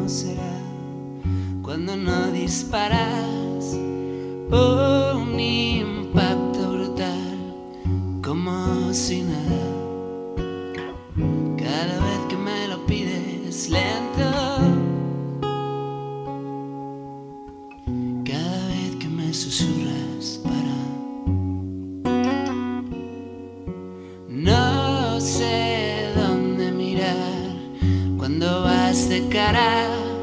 será cuando no disparas? Un impacto brutal, como si nada. Cada vez que me lo pides lento, cada vez que me susurras para. No sé dónde mirar cuando vas de cara.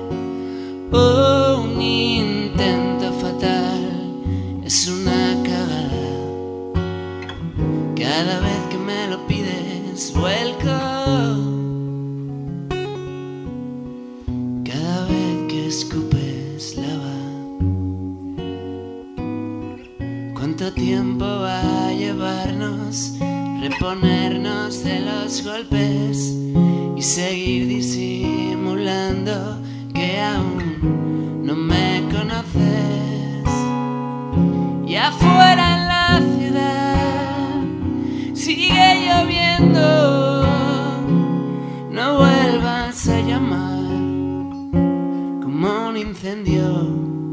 Un intento fatal, es una cagada. Cada vez que me lo pides vuelco. Cada vez que escupes lava. ¿Cuánto tiempo va a llevarnos reponernos de los golpes y seguir disimulando que aún no me conoces? Y afuera en la ciudad sigue lloviendo. No vuelvas a llamar, como un incendio.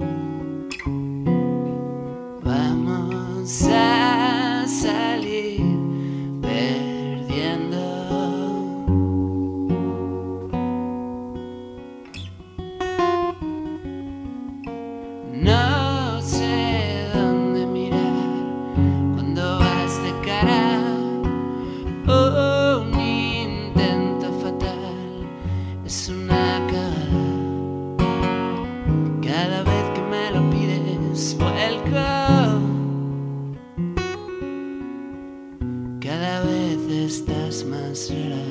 Vamos a salir perdiendo. No sé dónde mirar cuando vas de cara. Un intento fatal, es una cagada. Cada vez que me lo pides vuelco. Cada vez estás más rara.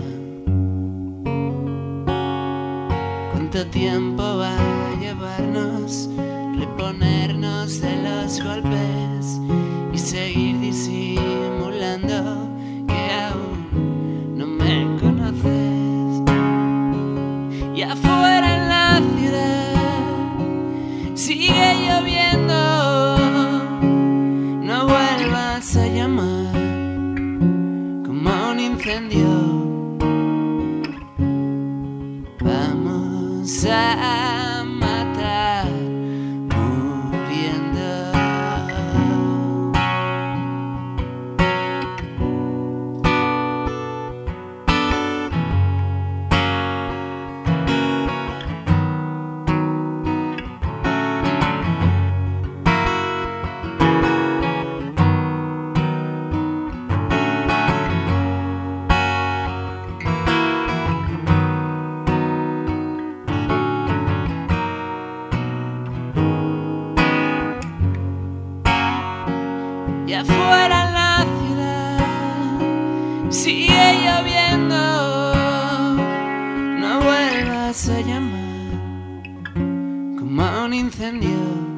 ¿Cuánto tiempo va a llevarnos reponernos de los golpes y seguir disimulando que aún no me conoces? Y afuera en la ciudad sigue lloviendo. No vuelvas a llamar, como un incendio. Vamos a matar muriendo. Y afuera en la ciudad sigue lloviendo. No vuelvas a llamar, como un incendio.